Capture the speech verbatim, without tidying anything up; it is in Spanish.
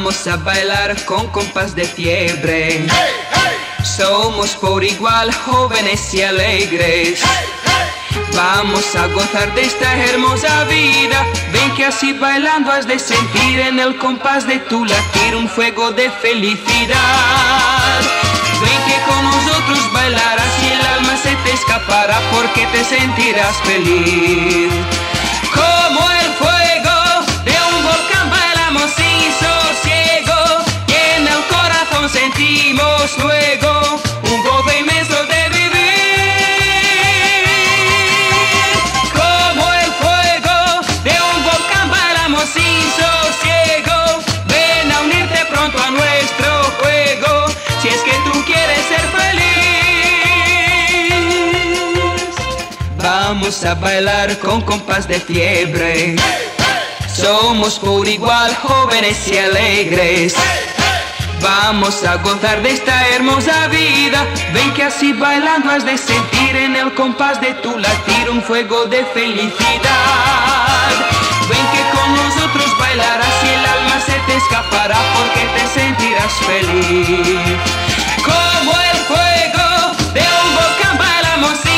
Vamos a bailar con compás de fiebre. Somos por igual jóvenes y alegres. Vamos a gozar de esta hermosa vida. Ven que así bailando has de sentir en el compás de tu latir un fuego de felicidad. Ven que con nosotros bailarás y el alma se te escapará porque te sentirás feliz. Como el fuego de un volcán bailamos sin sosiego y en el corazón sentimos luego un gozo inmenso de Vamos a bailar con compás de fiebre. Somos por igual jóvenes y alegres. Vamos a gozar de esta hermosa vida. Ven que así bailando has de sentir en el compás de tu latir un fuego de felicidad. Ven que con nosotros bailarás y el alma se te escapará porque te sentirás feliz. Como el fuego de un volcán bailamos